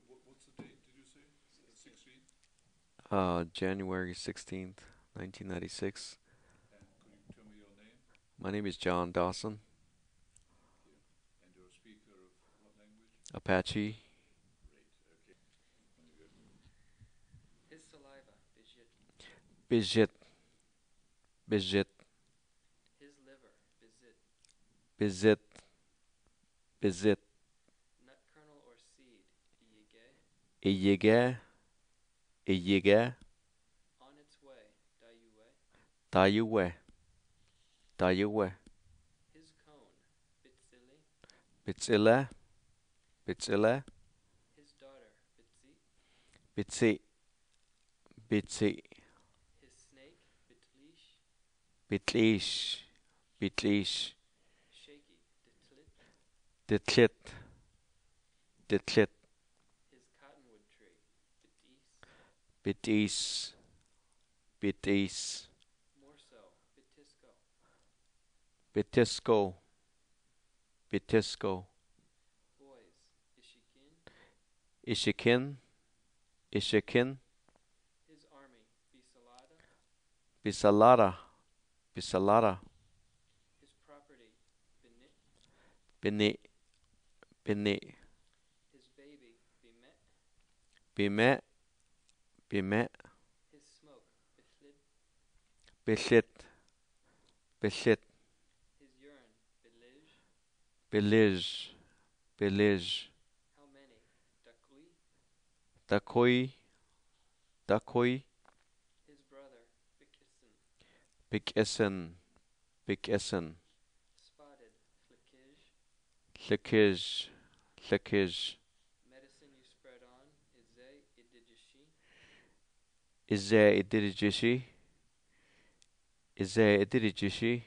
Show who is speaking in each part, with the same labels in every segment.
Speaker 1: January 16th, 1996. My name is John Dawson. Apache.
Speaker 2: His saliva, Bijit.
Speaker 1: Bijit. Bijit.
Speaker 2: His liver, Bizit.
Speaker 1: Bizit. Bizit.
Speaker 2: Nut kernel or seed, Iyige.
Speaker 1: Iyige. Iyige.
Speaker 2: On its way, Dayue.
Speaker 1: Dayuwe. Dayuwe.
Speaker 2: His cone, Bitzili.
Speaker 1: Bitzile. Bitzile.
Speaker 2: His daughter, Bitzi.
Speaker 1: Bitsi. Bitsi.
Speaker 2: His snake, Bitlish.
Speaker 1: Bitlish. Bitlish.
Speaker 2: Shaky, Ditlit.
Speaker 1: Ditlit. Ditlit.
Speaker 2: His cottonwood tree, Bitis.
Speaker 1: Bitis. Bitis.
Speaker 2: Morso, Bitisco.
Speaker 1: Bitisco. Bitisco.
Speaker 2: Boys, Ishikin.
Speaker 1: Ishikin. Ishikin.
Speaker 2: His army, Bisalada.
Speaker 1: Bisalada. Bisalada.
Speaker 2: His property, Binit.
Speaker 1: Bini. Bini.
Speaker 2: His baby, Bimet.
Speaker 1: Bimet. Bimet.
Speaker 2: His smoke, Bithlid.
Speaker 1: Bishit. Bishit.
Speaker 2: His urine, Bilij.
Speaker 1: Bilij. Bilij.
Speaker 2: How many, Dakui.
Speaker 1: Dakoi. Dakoi.
Speaker 2: His brother, Bikison.
Speaker 1: Bikisen. Bikisen.
Speaker 2: Spotted, Flikij.
Speaker 1: Likij. Likij.
Speaker 2: Medicine you spread on, Ize, Idijishi.
Speaker 1: Ize idirijishi. Ize idirijishi.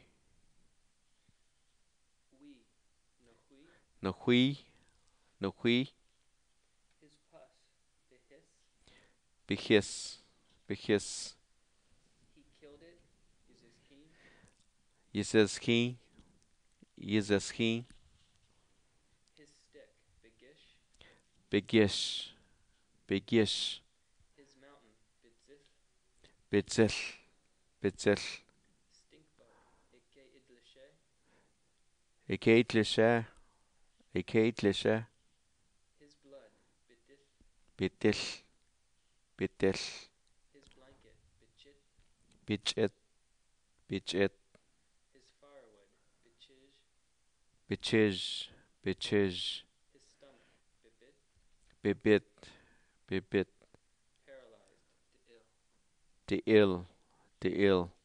Speaker 2: We, Nohui.
Speaker 1: Nahui. Nahui.
Speaker 2: His pus, Bihis.
Speaker 1: Bichis. Bichis.
Speaker 2: He killed it, Izizkin.
Speaker 1: Yizeski. Yizeski.
Speaker 2: His stick, Bigish.
Speaker 1: Bigish. Bigish.
Speaker 2: His mountain, Bidzith.
Speaker 1: Bitzil. Bitzil.
Speaker 2: Stinkboat, Ikke Idlishe.
Speaker 1: Ikeitlisha. Ikeitlisha.
Speaker 2: His blood, Bidith.
Speaker 1: Bitil. Bitil.
Speaker 2: His blanket, Bichit.
Speaker 1: Bichit. Bichit.
Speaker 2: His firewood, Bichij.
Speaker 1: Bichij. Bichij.
Speaker 2: His stomach, Bibit.
Speaker 1: Bibit. Bibit.
Speaker 2: Paralyzed, Deil.
Speaker 1: Deil. Deil.